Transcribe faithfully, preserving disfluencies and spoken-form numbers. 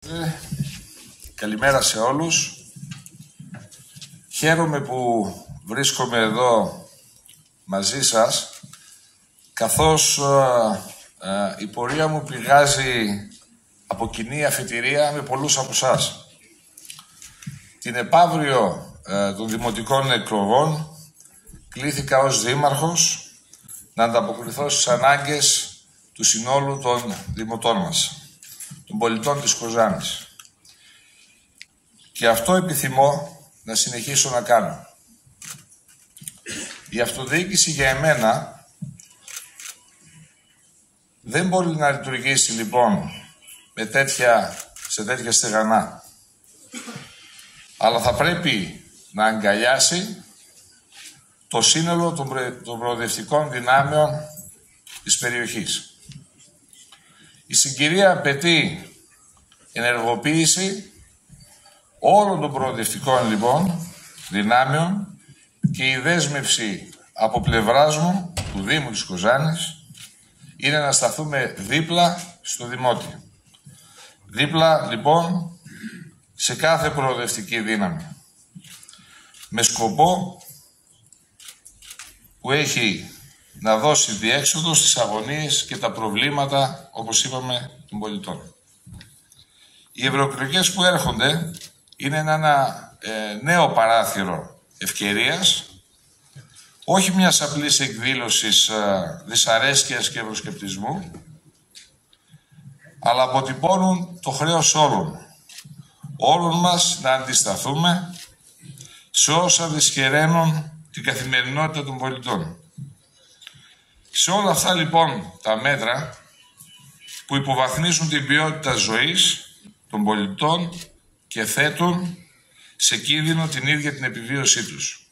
Ε, καλημέρα σε όλους. Χαίρομαι που βρίσκομαι εδώ μαζί σας, καθώς ε, ε, η πορεία μου πηγάζει από κοινή αφετηρία με πολλούς από εσάς. Την επαύριο ε, των δημοτικών εκλογών κλήθηκα ως δήμαρχος να ανταποκριθώ στις ανάγκες του συνόλου των δημοτών μας, των πολιτών της Κοζάνης. Και αυτό επιθυμώ να συνεχίσω να κάνω. Η αυτοδιοίκηση για εμένα δεν μπορεί να λειτουργήσει λοιπόν με τέτοια, σε τέτοια στεγανά. Αλλά θα πρέπει να αγκαλιάσει το σύνολο των, προ... των προοδευτικών δυνάμεων της περιοχής. Η συγκυρία απαιτεί ενεργοποίηση όλων των προοδευτικών λοιπόν δυνάμεων και η δέσμευση από πλευράς μου του Δήμου της Κοζάνης είναι να σταθούμε δίπλα στο Δημότη. Δίπλα λοιπόν σε κάθε προοδευτική δύναμη. Με σκοπό που έχει να δώσει διέξοδο στις αγωνίες και τα προβλήματα, όπως είπαμε, των πολιτών. Οι ευρωεκλογές που έρχονται είναι ένα ε, νέο παράθυρο ευκαιρίας, όχι μιας απλής εκδήλωσης ε, δυσαρέσκειας και ευρωσκεπτισμού, αλλά αποτυπώνουν το χρέος όλων. Όλων μας να αντισταθούμε σε όσα δυσχεραίνουν την καθημερινότητα των πολιτών. Σε όλα αυτά λοιπόν τα μέτρα που υποβαθμίζουν την ποιότητα ζωής των πολιτών και θέτουν σε κίνδυνο την ίδια την επιβίωσή τους.